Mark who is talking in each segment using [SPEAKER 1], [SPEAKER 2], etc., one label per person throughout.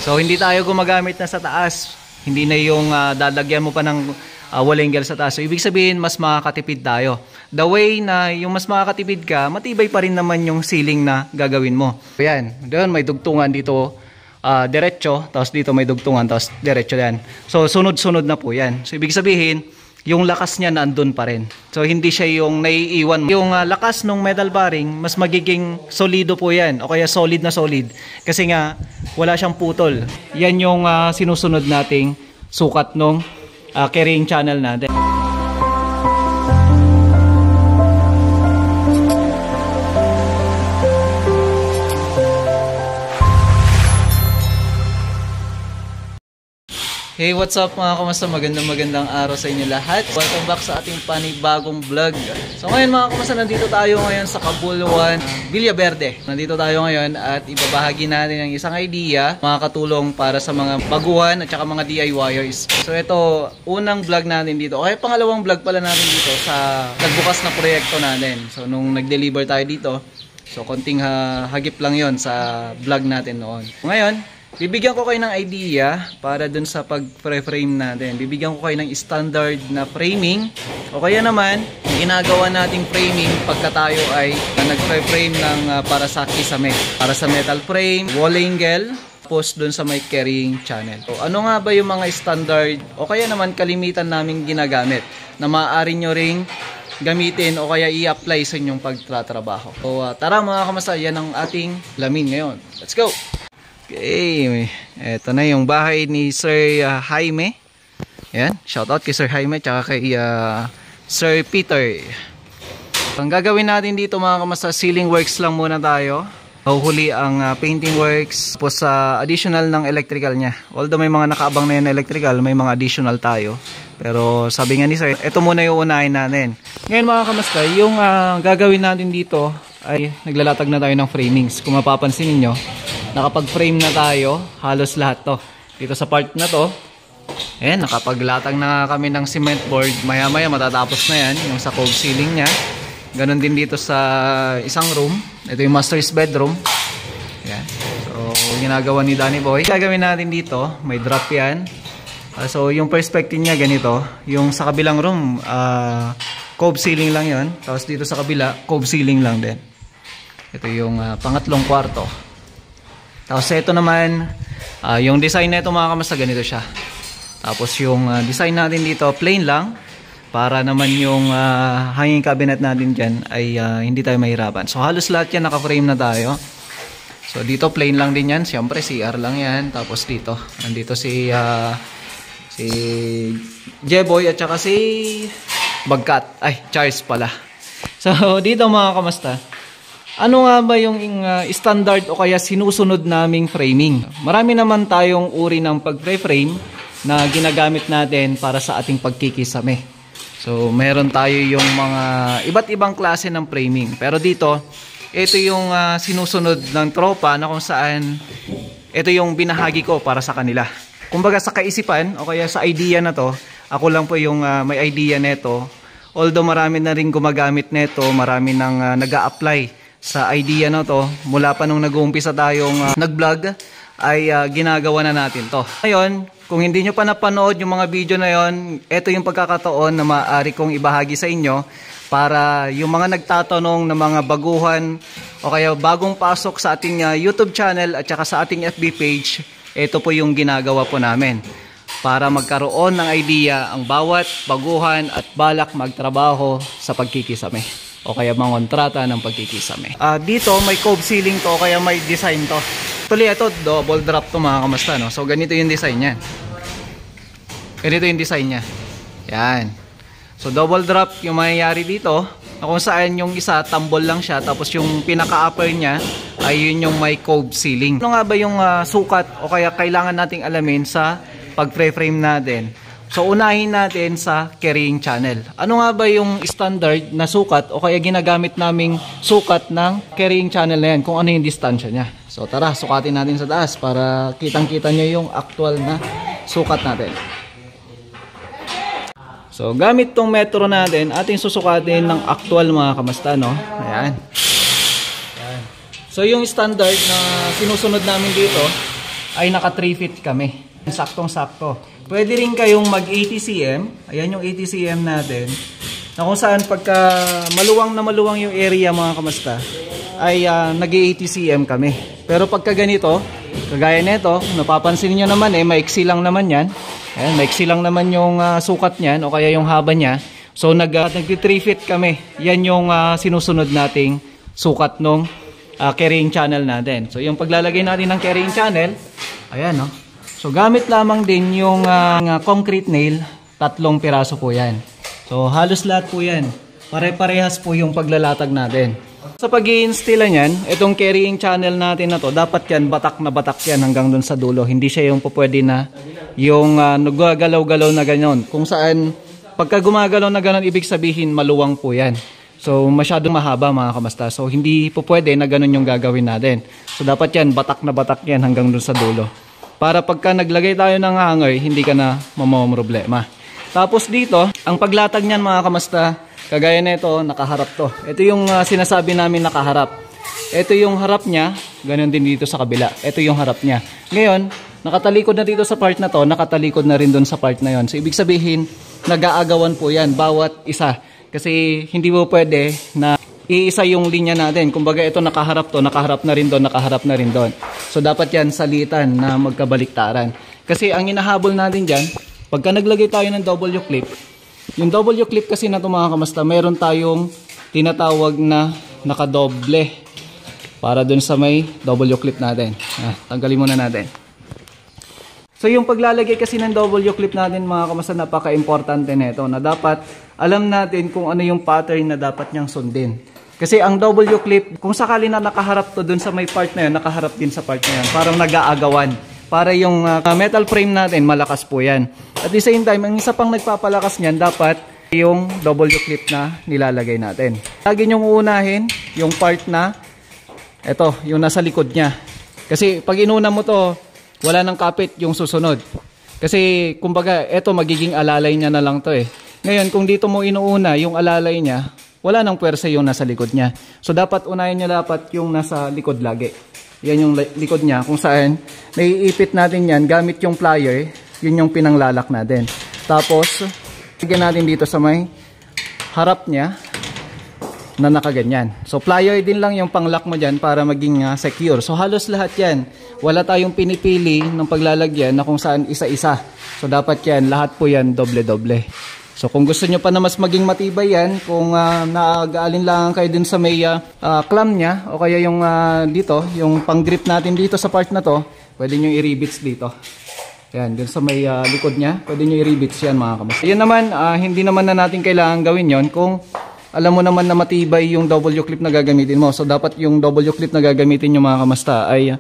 [SPEAKER 1] So hindi tayo gumagamit na sa taas. Hindi na yung dadagyan mo pa ng walenggel sa taas. So ibig sabihin mas makakatipid tayo. The way na yung mas makakatipid ka, matibay pa rin naman yung ceiling na gagawin mo. Ayan, doon may dugtungan dito diretso, tapos dito may dugtungan, tapos diretso yan. So sunod-sunod na po yan. So ibig sabihin, yung lakas niya nandun pa rin. So hindi siya yung naiiwan. Yung lakas ng metal bearing, mas magiging solido po yan. O kaya solid na solid. Kasi nga, wala siyang putol. Yan yung sinusunod nating sukat ng carrying channel natin. Hey, what's up mga kamusta? Magandang araw sa inyo lahat. Welcome back sa ating panibagong vlog. So ngayon mga kamusta, nandito tayo ngayon sa Cabuluan, Villaverde. Nandito tayo ngayon at ibabahagi natin ang isang idea, makakatulong para sa mga baguhan at saka mga DIYers. So ito, unang vlog natin dito. Okay, pangalawang vlog pala natin dito sa nagbukas na proyekto natin. So nung nag-deliver tayo dito, so konting hagip lang yon sa vlog natin noon. Ngayon, bibigyan ko kayo ng idea para dun sa pag-frame natin. Bibigyan ko kayo ng standard na framing o kaya naman ginagawa nating framing pagka tayo ay nag-frame ng para sa kisame. Para sa metal frame, wall angle, tapos dun sa may carrying channel. So, ano nga ba yung mga standard o kaya naman kalimitan naming ginagamit na maaari nyo ring gamitin o kaya i-apply sa inyong pagtatrabaho. So tara mga kamasa, yan ang ating lamin ngayon. Let's go! Okay, eto na yung bahay ni Sir Jaime. Yan, shoutout kay Sir Jaime tsaka kay Sir Peter. Ang gagawin natin dito mga kamasa, ceiling works lang muna tayo. Huhuli ang painting works, tapos additional ng electrical niya. Although may mga nakaabang na yun electrical, may mga additional tayo. Pero sabi nga ni Sir, ito muna yung unahin natin. Ngayon mga kamasta, yung gagawin natin dito ay naglalatag na tayo ng framings. Kung mapapansin niyo, nakapag-frame na tayo, halos lahat to. Dito sa part na to, ayan, nakapaglatag na kami ng cement board. Maya-maya matatapos na yan, yung sa cove ceiling niya. Ganon din dito sa isang room. Ito yung master's bedroom. Ayan. So, ginagawa ni Danny Boy. Gagawin natin dito, may drop yan. So, yung perspective niya ganito. Yung sa kabilang room, cove ceiling lang yon. Tapos dito sa kabila, cove ceiling lang din. Ito yung pangatlong kwarto. Tapos ito naman, yung design na ito mga kamasta, ganito siya. Tapos yung design natin dito, plain lang. Para naman yung hanging cabinet natin dyan ay hindi tayo mahirapan. So halos lahat yan naka-frame na tayo. So dito plain lang din yan. Siyempre CR lang yan. Tapos dito, nandito si Jeboy at saka si Bagkat. Ay, Charles pala. So dito mga kamasta, ano nga ba yung standard o kaya sinusunod naming framing? Marami naman tayong uri ng pag-frame na ginagamit natin para sa ating pagkikisame. So, meron tayo yung mga iba't ibang klase ng framing. Pero dito, ito yung sinusunod ng tropa na kung saan ito yung binahagi ko para sa kanila. Kumbaga sa kaisipan o kaya sa idea na to, ako lang po yung may idea neto. Although marami na rin gumagamit neto, marami nang nag-a-apply sa idea na to. Mula pa nung nag-uumpisa tayong nag-vlog, ay ginagawa na natin to. Ngayon, kung hindi nyo pa napanood yung mga video na yon, ito yung pagkakataon na maaari kong ibahagi sa inyo para yung mga nagtatanong ng mga baguhan o kaya bagong pasok sa ating YouTube channel at saka sa ating FB page, ito po yung ginagawa po namin para magkaroon ng idea ang bawat baguhan at balak magtrabaho sa pagkikisame o kaya mangontrata ng pagkikisame. Dito may cove ceiling to o kaya may design to. Actually, ito, double drop to mga kamasta, no? So, ganito yung design niya. Ganito yung design niya. Yan. So, double drop yung mangyayari dito. Na kung saan yung isa, tambol lang siya. Tapos yung pinaka-upper niya, ay yun yung may cove ceiling. Ano nga ba yung sukat o kaya kailangan nating alamin sa pag-frame natin? So, unahin natin sa carrying channel. Ano nga ba yung standard na sukat o kaya ginagamit naming sukat ng carrying channel na yan? Kung ano yung distansya niya. So, tara, sukatin natin sa taas para kitang-kita nyo yung actual na sukat natin. So, gamit tong metro natin, ating susukatin ng actual mga kamasta, no? Ayan. Ayan. So, yung standard na sinusunod namin dito ay naka 3 feet kami. Saktong-sakto. Pwede rin kayong mag 80 cm. Ayan yung 80 cm natin. Na kung saan pagka maluwang na maluwang yung area mga kamasta, ay nag 80 cm kami. Pero pagka ganito, kagaya nito, napapansin niyo naman maiksi lang naman yan. Ayan, maiksi lang naman yung sukat niyan o kaya yung haba niya. So nag-3 feet kami. Yan yung sinusunod nating sukat nung carrying channel natin. So yung paglalagay natin ng carrying channel, ayan no. So gamit lamang din yung concrete nail, 3 piraso po yan. So halos lahat po yan. Pare-parehas po yung paglalatag natin. Sa pag-i-install niyan, itong carrying channel natin na to, dapat yan batak na batak yan hanggang dun sa dulo. Hindi siya yung pwede na yung nagagalaw-galaw na ganyan. Kung saan pagka gumagalaw na ganun, ibig sabihin maluwang po yan. So masyadong mahaba mga kamasta. So hindi po pwede na ganun yung gagawin natin. So dapat yan batak na batak yan hanggang dun sa dulo. Para pagka naglagay tayo ng hanger, hindi ka na mamamroblema. Tapos dito, ang paglatag niyan mga kamasta, kagaya nito, nakaharap to. Ito yung sinasabi namin nakaharap. Ito yung harap niya, ganun din dito sa kabila. Ito yung harap niya. Ngayon, nakatalikod na dito sa part na to, nakatalikod na rin doon sa part na yon. So ibig sabihin, nag-aagawan po yan, bawat isa. Kasi hindi po pwede na iisa yung linya natin. Kumbaga ito nakaharap to, nakaharap na rin doon, nakaharap na rin doon. So dapat yan salitan na magkabaliktaran. Kasi ang inahabol natin dyan, pagka naglagay tayo ng W clip, yung W clip kasi na ito mga kamasta, meron tayong tinatawag na nakadoble para dun sa may W clip natin. Tanggalin muna natin. So yung paglalagay kasi ng W clip natin mga kamasta, napaka-importante nito na dapat alam natin kung ano yung pattern na dapat niyang sundin. Kasi ang W clip, kung sakali na nakaharap to dun sa may part na yun, nakaharap din sa part na yun. Parang nag-aagawan. Para yung metal frame natin, malakas po yan. At the same time, ang isa pang nagpapalakas niyan, dapat yung W clip na nilalagay natin. Lagi niyong uunahin yung part na, eto, yung nasa likod niya. Kasi pag inuna mo to, wala nang kapit yung susunod. Kasi kumbaga, eto magiging alalay niya na lang to Ngayon, kung dito mo inuuna yung alalay niya, wala nang pwersa yung nasa likod niya. So dapat unahin niya dapat yung nasa likod lagi. Yan yung likod niya kung saan naiipit natin yan gamit yung plier, yun yung pinanglalak natin. Tapos, lagyan natin dito sa may harap niya na nakaganyan. So plier din lang yung panglock mo dyan para maging secure. So halos lahat yan. Wala tayong pinipili ng paglalagyan na kung saan isa-isa. So dapat yan, lahat po yan doble-doble. So kung gusto nyo pa na mas maging matibay yan, kung naagaalin lang kayo dun sa may clamp nya, o kaya yung dito, yung pang grip natin dito sa part na to, pwede nyo i-rivets dito. Yan, dun sa may likod nya, pwede nyo i-rivets yan mga kamasta. Yan naman, hindi naman na natin kailangan gawin yon kung alam mo naman na matibay yung W clip na gagamitin mo. So dapat yung W clip na gagamitin nyo mga kamasta ay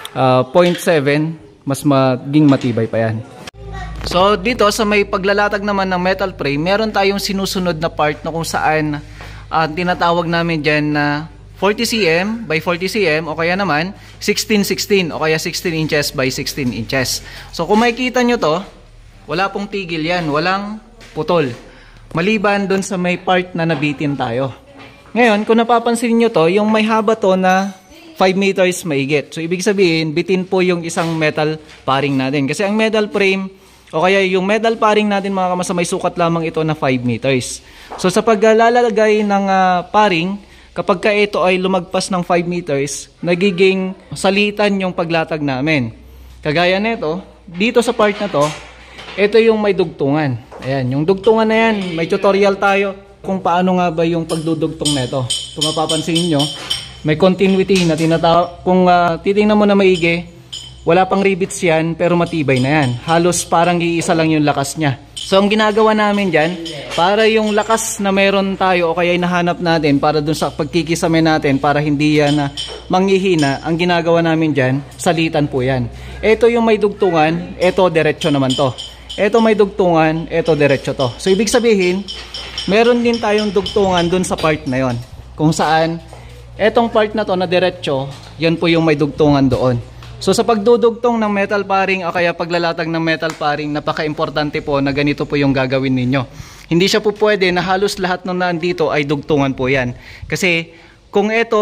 [SPEAKER 1] 0.7, mas maging matibay pa yan. So dito sa may paglalatag naman ng metal frame, meron tayong sinusunod na part na kung saan tinatawag namin dyan na 40 cm by 40 cm o kaya naman 16-16 o kaya 16 inches by 16 inches. So kung makikita nyo to, wala pong tigil yan, walang putol. Maliban dun sa may part na nabitin tayo. Ngayon, kung napapansin nyo to, yung may haba to na 5 meters maigit. So ibig sabihin, bitin po yung isang metal paring natin. Kasi ang metal frame, o kaya yung metal paring natin mga kamasta, may sukat lamang ito na 5 meters. So sa paglalagay ng paring, kapag ka ito ay lumagpas ng 5 meters, nagiging salitan yung paglatag namin. Kagaya nito, dito sa part na to, ito yung may dugtungan. Ayan, yung dugtungan na yan, may tutorial tayo kung paano nga ba yung pagdudugtong nito. Kung mapapansin nyo, may continuity na tinatawag. Kung titingnan mo na maigi, wala pang rivets yan, pero matibay na yan. Halos parang iisa lang yung lakas niya. So ang ginagawa namin dyan, para yung lakas na meron tayo o kaya nahanap natin para dun sa pagkikisame natin, para hindi yan manghihina, ang ginagawa namin dyan, salitan po yan. Ito yung may dugtungan, ito diretso naman to. Ito may dugtungan, ito diretso to. So ibig sabihin, meron din tayong dugtungan dun sa part na yon. Kung saan, etong part na to na diretso, yan po yung may dugtungan doon. So sa pagdudugtong ng metal paring o kaya paglalatag ng metal paring, napaka-importante po na ganito po yung gagawin ninyo. Hindi siya po pwede na halos lahat ng nandito ay dugtungan po yan. Kasi kung ito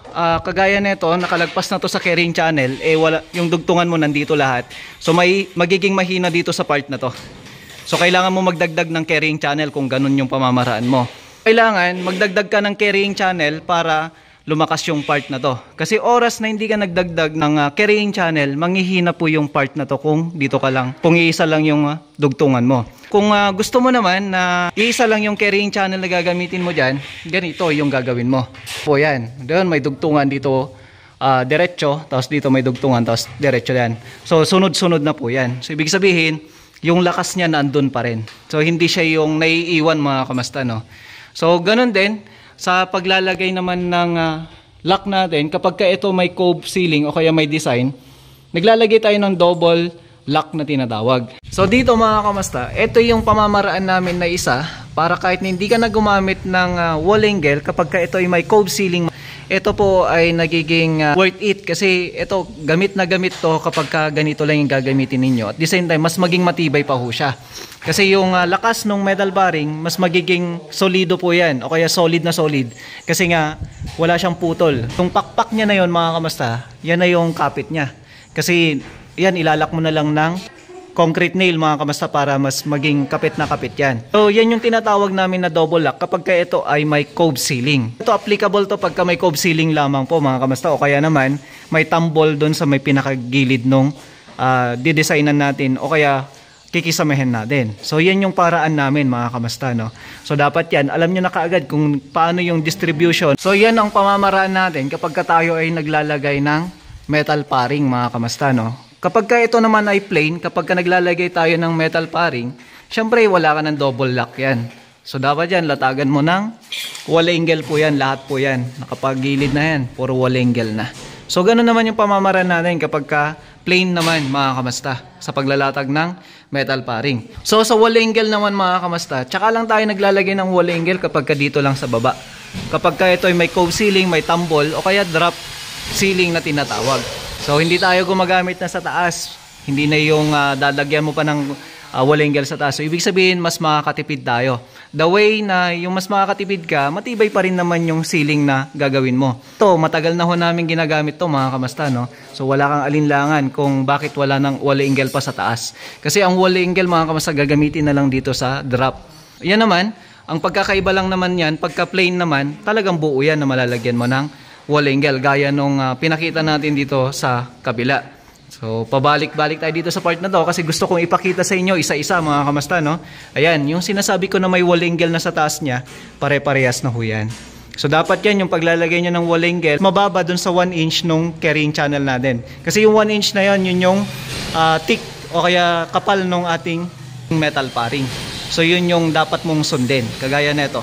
[SPEAKER 1] kagaya nito, nakalagpas na to sa carrying channel, wala, yung dugtungan mo nandito lahat. So magiging mahina dito sa part na to. So kailangan mo magdagdag ng carrying channel kung ganun yung pamamaraan mo. Kailangan magdagdag ka ng carrying channel para lumakas yung part na to. Kasi oras na hindi ka nagdagdag ng carrying channel, manghihina po yung part na to kung dito ka lang, kung iisa lang yung dugtungan mo. Kung gusto mo naman na iisa lang yung carrying channel na gagamitin mo dyan, ganito yung gagawin mo. Po yan. Doon may dugtungan dito diretso, tapos dito may dugtungan, tapos diretso yan. So sunod-sunod na po yan. So ibig sabihin, yung lakas niya nandun pa rin. So hindi siya yung naiiwan mga kamasta, no? So ganun din, sa paglalagay naman ng lock natin, kapag ka ito may cove sealing o kaya may design, naglalagay tayo ng double lock na tinatawag. So dito mga kamasta, ito yung pamamaraan namin na isa para kahit hindi ka na gumamit ng wall angle, kapag ka ito ay may cove sealing, ito po ay nagiging worth it kasi ito gamit na gamit to kapag ka ganito lang yung gagamitin ninyo. At the same time, mas maging matibay pa ho siya. Kasi yung lakas ng metal bearing, mas magiging solido po yan o kaya solid na solid. Kasi nga, wala siyang putol. Yung pakpak niya na yon mga kamasta, yan na yung kapit niya. Kasi yan, ilalak mo na lang ng concrete nail mga kamasta para mas maging kapit na kapit yan. So yan yung tinatawag namin na double lock kapag ka ito ay may cove sealing. Ito applicable to pagka may cove sealing lamang po mga kamasta o kaya naman may tambol doon sa may pinakagilid nung didesignan natin o kaya kikisamahin natin. So yan yung paraan namin mga kamasta, no? So dapat yan, alam nyo na kaagad kung paano yung distribution. So yan ang pamamaraan natin kapag ka tayo ay naglalagay ng metal paring mga kamasta, no? Kapag ka ito naman ay plain, kapag ka naglalagay tayo ng metal paring, syempre wala ka ng double lock yan. So dapat yan, latagan mo ng wall angle po yan, lahat po yan. Nakapagilid na yan, puro wall angle na. So ganun naman yung pamamaraan natin kapag ka plain naman mga kamasta sa paglalatag ng metal paring. So sa wall angle naman mga kamasta, tsaka lang tayo naglalagay ng wall angle kapag ka dito lang sa baba. Kapag ka ito ay may cove sealing, may tambol o kaya drop sealing na tinatawag. So hindi tayo gumagamit na sa taas. Hindi na yung dadagyan mo pa ng wall angle sa taas. So ibig sabihin mas makakatipid tayo. The way na yung mas makakatipid ka, matibay pa rin naman yung ceiling na gagawin mo. Ito, matagal na ho namin ginagamit to mga kamasta, no? So wala kang alinlangan kung bakit wala ng wall angle pa sa taas. Kasi ang wall angle mga kamasta gagamitin na lang dito sa drop. Yan naman, ang pagkakaiba lang naman yan, pagka plain naman, talagang buo yan na malalagyan mo ng wall angle gaya nung pinakita natin dito sa kabila. So pabalik-balik tayo dito sa part na to kasi gusto kong ipakita sa inyo isa-isa mga kamasta, no? Ayan, yung sinasabi ko na may wall angle na sa taas niya, pare-parehas na ho yan. So dapat yan yung paglalagay nyo ng wall angle, mababa dun sa 1 inch nung carrying channel natin. Kasi yung 1 inch na yun yung thick o kaya kapal nung ating metal paring. So yun yung dapat mong sundin, kagaya neto.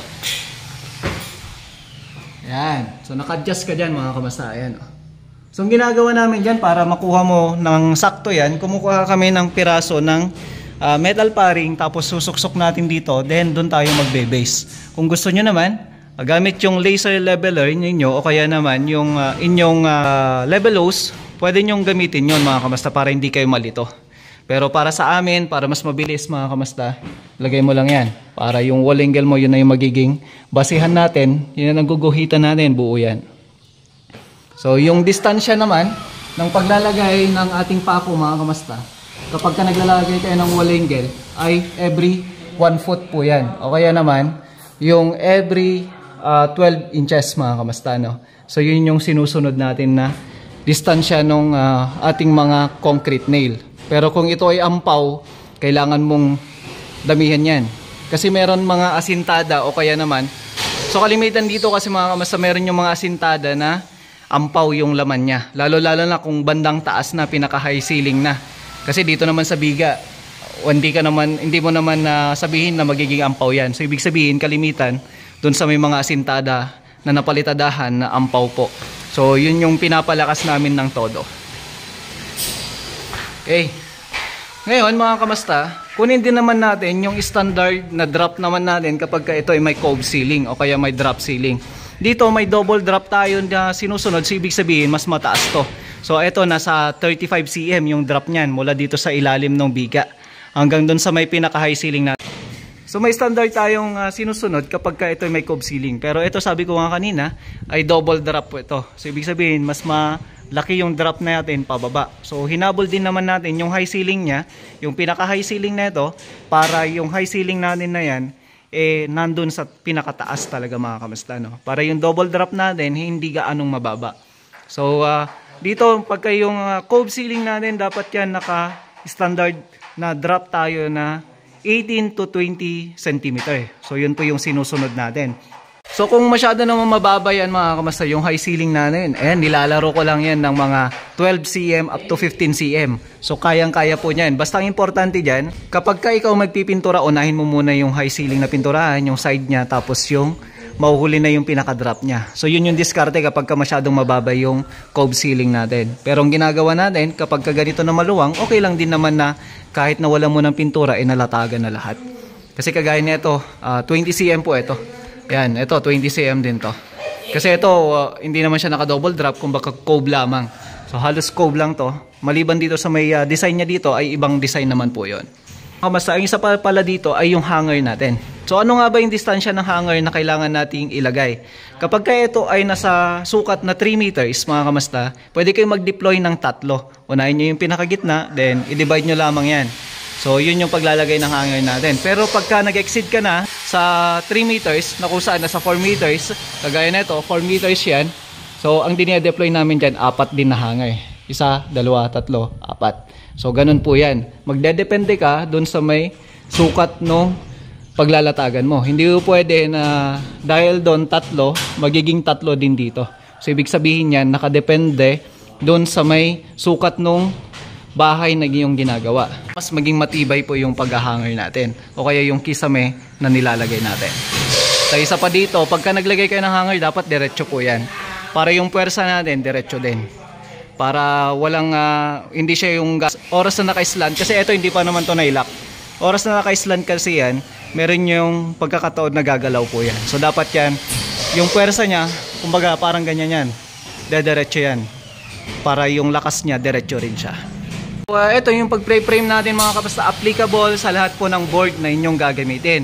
[SPEAKER 1] Ayan. So, naka-adjust ka dyan mga kamasta. Ayan. So, ang ginagawa namin dyan para makuha mo ng sakto yan, kumukuha kami ng piraso ng metal paring, tapos susuksok natin dito, then doon tayo magbe-base. Kung gusto nyo naman, gamit yung laser leveler ninyo o kaya naman yung inyong levelos, pwede nyong gamitin yon mga kamasta para hindi kayo malito. Pero para sa amin, para mas mabilis mga kamasta, lagay mo lang yan. Para yung wall angle mo, yun na yung magiging basihan natin. Yun na naguguhitan natin, buo yan. So yung distansya naman ng paglalagay ng ating pako mga kamasta, kapag ka naglalagay tayo ng wall angle, ay every 1 foot po yan. O kaya naman, yung every 12 inches mga kamasta, no? So yun yung sinusunod natin na distansya ng ating mga concrete nail. Pero kung ito ay ampaw, kailangan mong damihan yan. Kasi meron mga asintada o kaya naman, so kalimitan dito kasi mga kamasta, meron yung mga asintada na ampaw yung laman niya. Lalo-lalo na kung bandang taas na, pinaka-high ceiling na. Kasi dito naman sa biga, hindi mo naman sabihin na magiging ampaw yan. So ibig sabihin, kalimitan, dun sa may mga asintada na napalitadahan na ampaw po. So yun yung pinapalakas namin ng todo. Okay. Ngayon mga kamasta, kunin din naman natin yung standard na drop naman natin kapag ito ay may cove sealing o kaya may drop sealing. Dito may double drop tayo na sinusunod, so ibig sabihin mas mataas to. So ito nasa 35 cm yung drop niyan mula dito sa ilalim ng biga hanggang doon sa may pinaka high ceiling natin. So may standard tayong sinusunod kapag ka ito may cove ceiling. Pero ito sabi ko nga kanina ay double drop po ito. So ibig sabihin mas malaki yung drop natin pababa. So hinabol din naman natin yung high ceiling niya, yung pinaka high ceiling na ito, para yung high ceiling natin na yan nandun sa pinakataas talaga mga kamusta, no? Para yung double drop natin hindi gaanong mababa. So dito pagka yung cove ceiling natin dapat yan naka standard na drop tayo na 18 to 20 cm. So yun po yung sinusunod natin. So kung masyado naman mababa yan mga kamusta yung high ceiling natin, nilalaro ko lang yan ng mga 12 cm up to 15 cm. So kayang-kaya po niyan. Basta ang importante dyan, kapag ka ikaw magpipintura, unahin mo muna yung high ceiling na pinturahan, yung side niya, tapos yung mahuhuli na yung pinaka-drop niya. So yun yung diskarte kapag ka masyadong mababa yung cove ceiling natin. Pero ang ginagawa natin, kapag ka ganito na maluwang, okay lang din naman na kahit nawala mo ng pintura, nalatagan na lahat. Kasi kagaya nito, 20 cm po ito. Yan, ito 20 cm din to. Kasi ito, hindi naman siya naka-double drop, kumbaga cove lamang. So halos cove lang to. Maliban dito sa may design niya dito, ay ibang design naman po yon. Basta ang isa pala dito ay yung hanger natin. So ano nga ba yung distansya ng hanger na kailangan nating ilagay? Kapag kaya ito ay nasa sukat na 3 meters mga kamasta, pwede kayo mag-deploy ng 3. Unahin nyo yung pinakagitna, then i-divide nyo lamang yan. So yun yung paglalagay ng hanger natin. Pero pagka nag-exceed ka na sa 3 meters, na kung saan nasa 4 meters, kagaya na ito, 4 meters yan. So ang dinideploy namin dyan, 4 din na hanger. 1, 2, 3, 4. So ganun po yan. Magdedepende ka dun sa may sukat no paglalatagan mo. Hindi po pwede na dahil doon 3, magiging 3 din dito. So ibig sabihin yan, nakadepende doon sa may sukat nung bahay na yung ginagawa. Mas maging matibay po yung paghahanger natin. O kaya yung kisame na nilalagay natin. So isa pa dito, pagka naglagay kayo ng hanger, dapat diretso po yan. Para yung puwersa natin, diretso din. Para walang, hindi siya yung oras na naka-slant. Kasi ito hindi pa naman to nailak. Oras na naka-slant kasi yan, meron yung pagkakataon na gagalaw po yan. So dapat yan, yung puwersa niya, kumbaga parang ganyan yan. Diretso yan. Para yung lakas niya, diretso rin siya. So, ito yung pag-frame natin mga kapasta, applicable sa lahat po ng board na inyong gagamitin.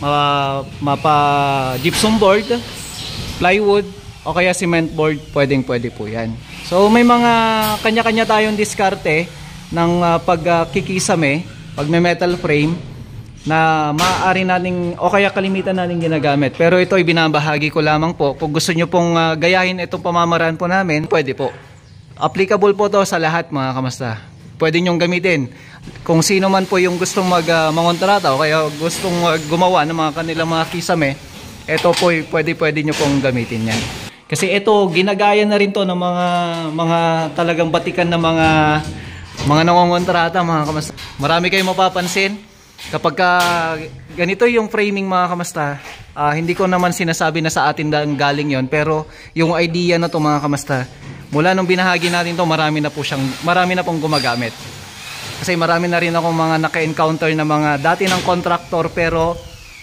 [SPEAKER 1] Mapa gypsum board, plywood, o kaya cement board, pwede po yan. So may mga kanya-kanya tayong diskarte ng pagkikisame, pag may metal frame, na maaari nating o kaya kalimitan nating ginagamit. Pero ito ay binabahagi ko lamang po. Kung gusto nyo pong gayahin itong pamamaraan po namin, pwede po. Applicable po to sa lahat mga kamasta. Pwede nyong gamitin. Kung sino man po yung gustong mangontrata o kaya gustong gumawa ng mga kanilang mga kisame, ito po pwede nyo pong gamitin yan. Kasi ito, ginagaya na rin to ng mga talagang batikan na mga nangongontrata mga kamasta. Marami kayong mapapansin. Kapag ganito yung framing mga kamasta, hindi ko naman sinasabi na sa atin galing yon, pero yung idea na to mga kamasta, mula nung binahagi natin to, marami na pong gumagamit. Kasi marami na rin akong mga naka-encounter na mga dati ng contractor pero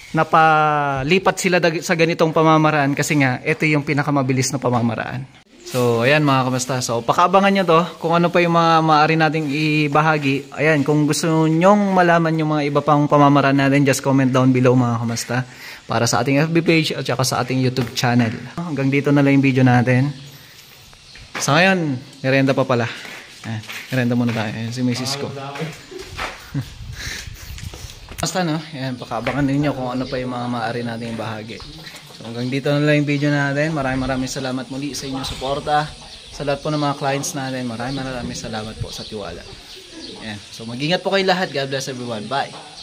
[SPEAKER 1] napalipat sila sa ganitong pamamaraan kasi nga ito yung pinakamabilis na pamamaraan. So ayan mga kamusta, so pakaabangan nyo to kung ano pa yung mga maaari nating ibahagi. Ayan, kung gusto nyong malaman yung mga iba pang pamamaraan natin, just comment down below mga kamusta, para sa ating FB page at saka sa ating YouTube channel. Hanggang dito na lang yung video natin. So ngayon, merenda pa pala. Merenda muna tayo. Ayan, si Mrs. ko. Basta no, yan, pakaabangan ninyo kung ano pa yung mga maaari nating bahagi. So hanggang dito na lang yung video natin. Maraming salamat muli sa inyong suporta. Sa lahat po ng mga clients natin, maraming salamat po sa tiwala. Yan. So mag-ingat po kayo lahat. God bless everyone. Bye!